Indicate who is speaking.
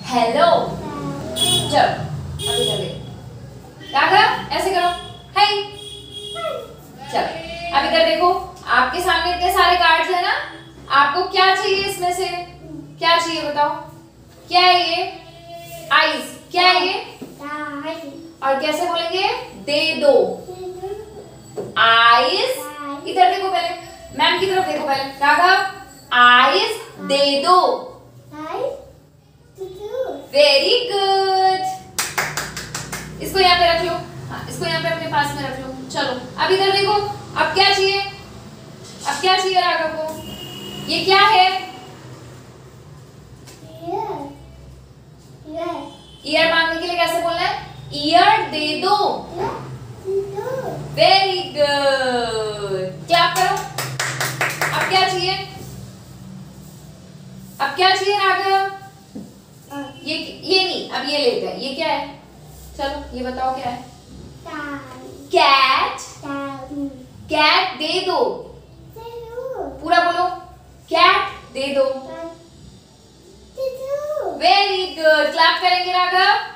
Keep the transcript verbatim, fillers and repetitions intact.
Speaker 1: Hello. चलो अभी कर ले। राघव ऐसे करो, हाय। चलो अभी इधर देखो, आपके सामने इतने सारे कार्ड्स है ना, आपको क्या चाहिए इसमें से? क्या चाहिए बताओ? क्या है ये? आइज। क्या है ये? और कैसे बोलेंगे? दे दो। आइज। इधर देखो पहले, मैम की तरफ देखो पहले। राघव आइज दे दो। Very good. इसको यहाँ पे रख लो। हाँ, इसको यहाँ पे अपने पास में रख लो। चलो अब इधर देखो, अब क्या चाहिए? अब क्या चाहिए राघव को? ये क्या है? ईयर मांगने के लिए कैसे बोलना है? ईयर दे दो। वेरी गुड, क्लैप करो। अब क्या चाहिए? अब क्या चाहिए राघव? ये ये नहीं, अब ये लेते हैं। ये क्या है? चलो ये बताओ क्या है? कैट। कैट दे दो। पूरा बोलो, कैट दे दो। वेरी गुड, क्लैप करेंगे राघव।